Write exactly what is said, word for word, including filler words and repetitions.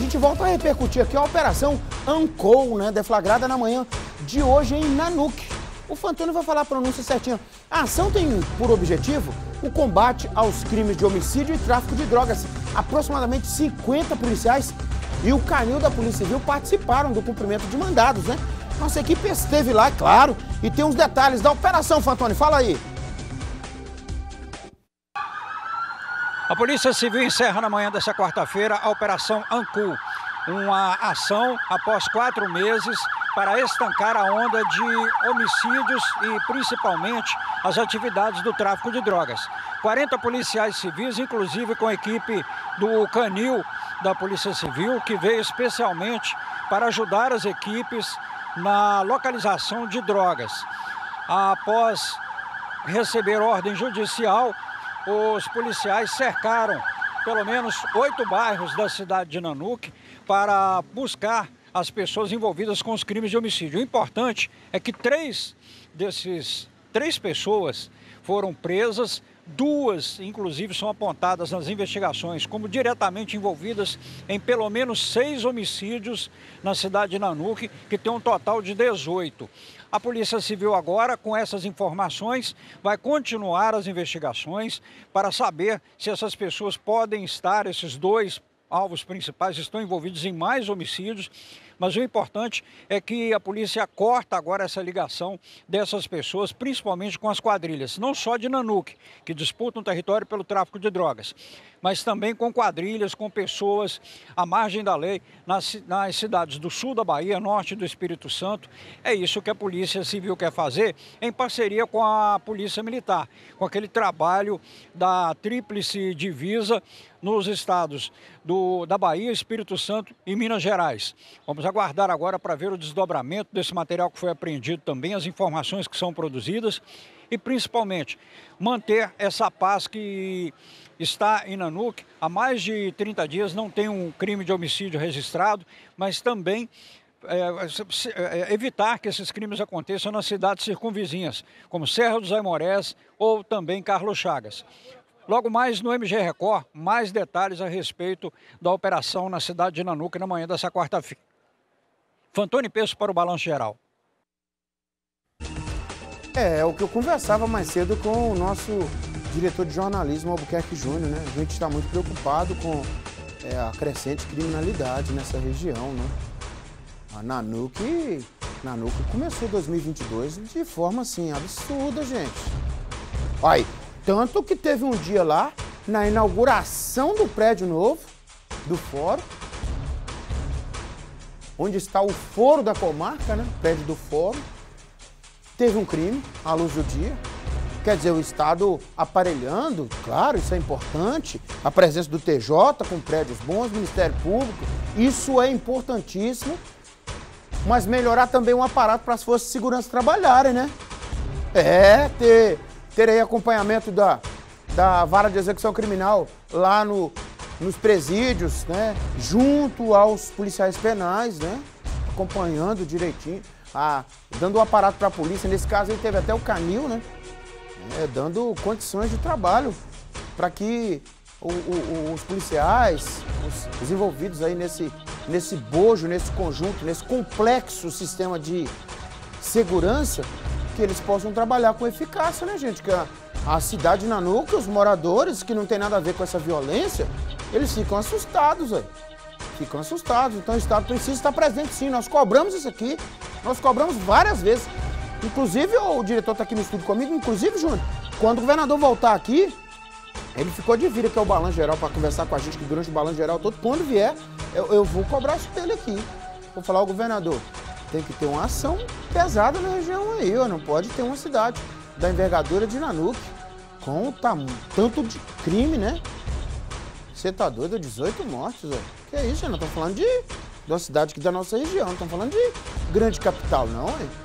gente volta a repercutir aqui a Operação Ancou, né, deflagrada na manhã de hoje em Nanuque. O Fantônio vai falar a pronúncia certinha. A ação tem por objetivo o combate aos crimes de homicídio e tráfico de drogas. Aproximadamente cinquenta policiais e o canil da Polícia Civil participaram do cumprimento de mandados, né? Nossa equipe esteve lá, é claro, e tem uns detalhes da operação, Fantônio. Fala aí. A Polícia Civil encerra na manhã dessa quarta-feira a Operação Ancou, uma ação após quatro meses para estancar a onda de homicídios e principalmente as atividades do tráfico de drogas. quarenta policiais civis, inclusive com a equipe do canil da Polícia Civil, que veio especialmente para ajudar as equipes na localização de drogas. Após receber ordem judicial, os policiais cercaram pelo menos oito bairros da cidade de Nanuque para buscar as pessoas envolvidas com os crimes de homicídio. O importante é que três desses três pessoas foram presas, duas, inclusive, são apontadas nas investigações como diretamente envolvidas em pelo menos seis homicídios na cidade de Nanuque, que tem um total de dezoito. A Polícia Civil agora, com essas informações, vai continuar as investigações para saber se essas pessoas podem estar, esses dois alvos principais estão envolvidos em mais homicídios, mas o importante é que a polícia corta agora essa ligação dessas pessoas, principalmente com as quadrilhas, não só de Nanuque, que disputam o território pelo tráfico de drogas, mas também com quadrilhas, com pessoas à margem da lei nas, nas cidades do sul da Bahia, norte do Espírito Santo. É isso que a Polícia Civil quer fazer em parceria com a Polícia Militar, com aquele trabalho da tríplice divisa nos estados do, da Bahia, Espírito Santo e Minas Gerais. Vamos aguardar agora para ver o desdobramento desse material que foi apreendido também, as informações que são produzidas e principalmente manter essa paz que está em Nanuque. Há mais de trinta dias não tem um crime de homicídio registrado, mas também é, evitar que esses crimes aconteçam nas cidades circunvizinhas, como Serra dos Aimorés ou também Carlos Chagas. Logo mais no M G Record, mais detalhes a respeito da operação na cidade de Nanuque na manhã dessa quarta-feira. Fantônio Peço para o Balanço Geral. É, é o que eu conversava mais cedo com o nosso diretor de jornalismo, Albuquerque Júnior, né? A gente está muito preocupado com é, a crescente criminalidade nessa região, né? A Nanuque, Nanuque começou dois mil e vinte e dois de forma, assim, absurda, gente. Olha, tanto que teve um dia lá, na inauguração do prédio novo, do fórum, onde está o foro da comarca, né? Prédio do fórum. Teve um crime, à luz do dia. Quer dizer, o Estado aparelhando, claro, isso é importante. A presença do T J com prédios bons, Ministério Público, isso é importantíssimo. Mas melhorar também um aparato para as forças de segurança trabalharem, né? É, ter, ter aí acompanhamento da, da vara de execução criminal lá no, nos presídios, né? Junto aos policiais penais, né? Acompanhando direitinho. Ah, dando o aparato para a polícia, nesse caso aí teve até o canil, né? É, dando condições de trabalho para que o, o, os policiais, os, os envolvidos aí nesse, nesse bojo, nesse conjunto, nesse complexo sistema de segurança, que eles possam trabalhar com eficácia, né, gente? Que a, a cidade de Nanuque, os moradores, que não tem nada a ver com essa violência, eles ficam assustados, velho. Ficam assustados. Então o Estado precisa estar presente, sim. Nós cobramos isso aqui. Nós cobramos várias vezes. Inclusive, o diretor está aqui no estúdio comigo. Inclusive, Júnior, quando o governador voltar aqui, ele ficou de vir aqui ao Balanço Geral para conversar com a gente, que durante o Balanço Geral todo, quando vier, eu, eu vou cobrar isso dele aqui. Vou falar ao governador, tem que ter uma ação pesada na região aí, ó. Não pode ter uma cidade da envergadura de Nanuque, com o tanto de crime, né? Você tá doido? dezoito mortes, velho. Que é isso, gente? Nós estamos falando de, de uma cidade aqui da nossa região, não estamos falando de grande capital, não, hein?